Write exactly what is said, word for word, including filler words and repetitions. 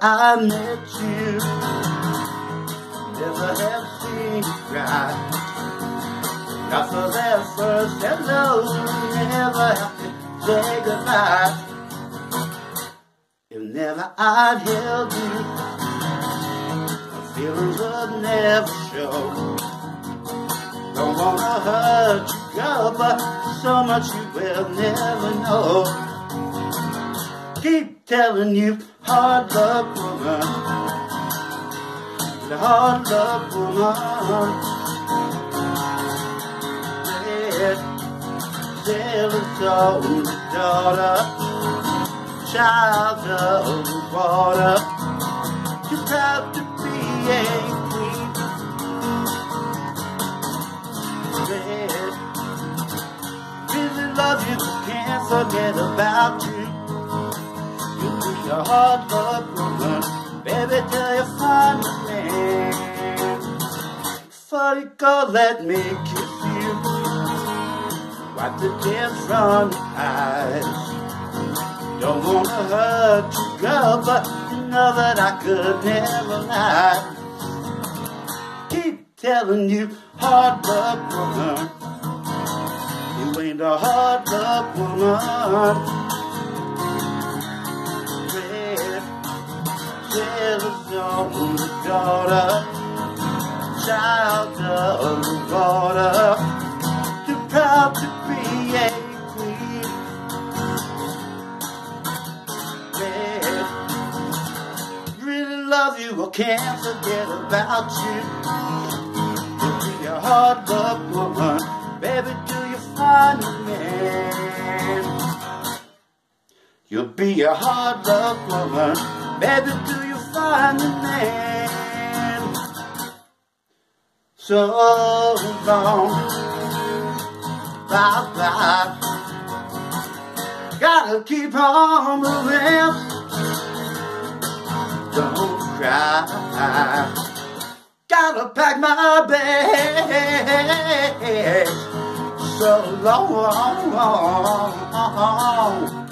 I met you, never have seen you cry. Not for that first hello, never have to say goodbye. If never I'd held you, my feelings would never show. Don't wanna hurt you, girl, but so much you will never know. Keep telling you, hard luck woman, the hard luck woman. Red, sailor's own daughter, child of water, too proud to be a queen. Red, really love you, can't forget about you. You'll be a hard luck woman, baby, till you find a man. Before you go, let me kiss you, wipe the tears from your eyes. Don't wanna hurt you, girl, but you know that I could never lie. Keep telling you, hard luck woman, you ain't a hard luck woman. Sailor's own daughter, child of the water, too proud to be a queen. Red, really love you, I can't forget about you. You'll be a hard luck woman, baby, till you find a man. You'll be a hard luck woman, baby, till you find a man. So long, bye bye. Gotta keep on moving. Don't cry. Gotta pack my bags. So long.